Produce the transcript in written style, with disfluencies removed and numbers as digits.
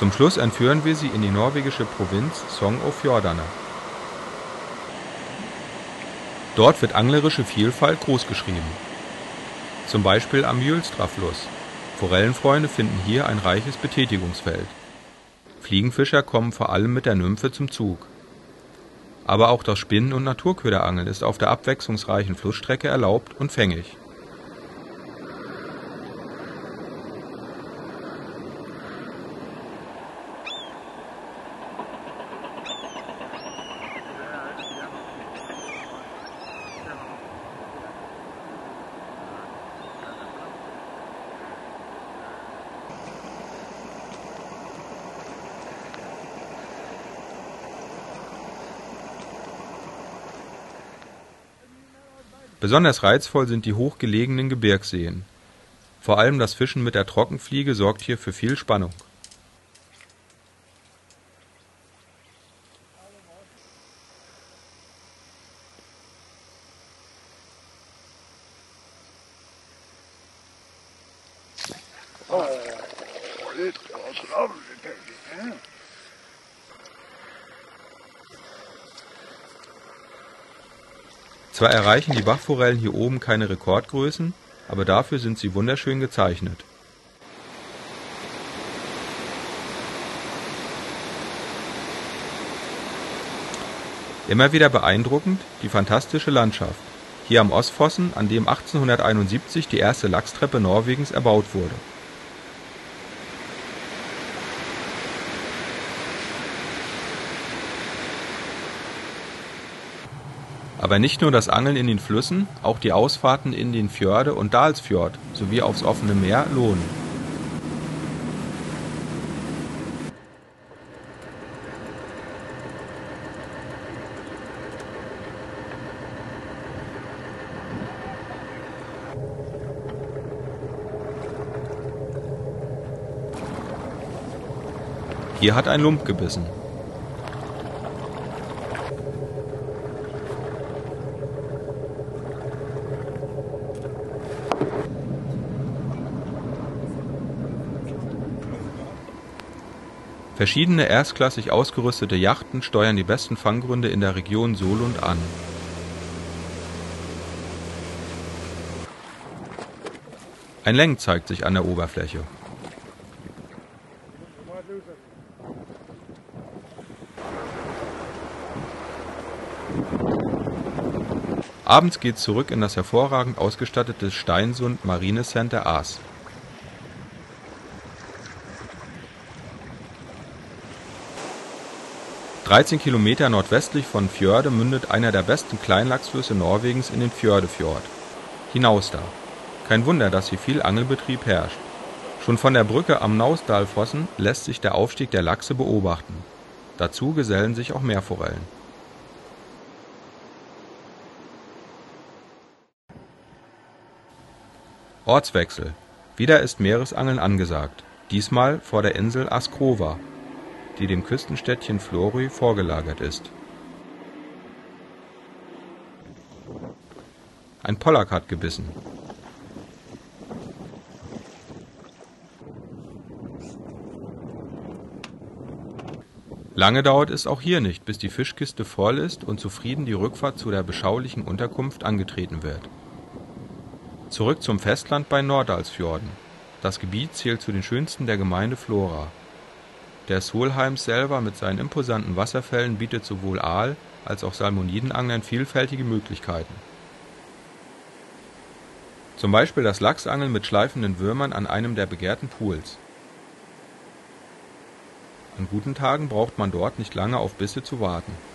Zum Schluss entführen wir Sie in die norwegische Provinz Sogn og Fjordane. Dort wird anglerische Vielfalt großgeschrieben. Zum Beispiel am Mjølstrafluss. Forellenfreunde finden hier ein reiches Betätigungsfeld. Fliegenfischer kommen vor allem mit der Nymphe zum Zug. Aber auch das Spinnen- und Naturköderangeln ist auf der abwechslungsreichen Flussstrecke erlaubt und fängig. Besonders reizvoll sind die hochgelegenen Gebirgsseen. Vor allem das Fischen mit der Trockenfliege sorgt hier für viel Spannung. Zwar erreichen die Bachforellen hier oben keine Rekordgrößen, aber dafür sind sie wunderschön gezeichnet. Immer wieder beeindruckend die fantastische Landschaft, hier am Ostfossen, an dem 1871 die erste Lachstreppe Norwegens erbaut wurde. Aber nicht nur das Angeln in den Flüssen, auch die Ausfahrten in den Fjorde und Dalsfjord sowie aufs offene Meer lohnen. Hier hat ein Lump gebissen. Verschiedene erstklassig ausgerüstete Yachten steuern die besten Fanggründe in der Region Solund an. Ein Leng zeigt sich an der Oberfläche. Abends geht's zurück in das hervorragend ausgestattete Steinsund Marine Center Aas. (13 Kilometer nordwestlich von Fjörde mündet einer der besten Kleinlachsflüsse Norwegens in den Fjordefjord, Hinausdal. Kein Wunder, dass hier viel Angelbetrieb herrscht. Schon von der Brücke am Naustdalfossen lässt sich der Aufstieg der Lachse beobachten. Dazu gesellen sich auch Meerforellen. Ortswechsel. Wieder ist Meeresangeln angesagt, diesmal vor der Insel Askrova, die dem Küstenstädtchen Florø vorgelagert ist. Ein Pollack hat gebissen. Lange dauert es auch hier nicht, bis die Fischkiste voll ist und zufrieden die Rückfahrt zu der beschaulichen Unterkunft angetreten wird. Zurück zum Festland bei Norddalsfjorden. Das Gebiet zählt zu den schönsten der Gemeinde Flora. Der Solheims selber mit seinen imposanten Wasserfällen bietet sowohl Aal- als auch Salmonidenanglern vielfältige Möglichkeiten. Zum Beispiel das Lachsangeln mit schleifenden Würmern an einem der begehrten Pools. An guten Tagen braucht man dort nicht lange auf Bisse zu warten.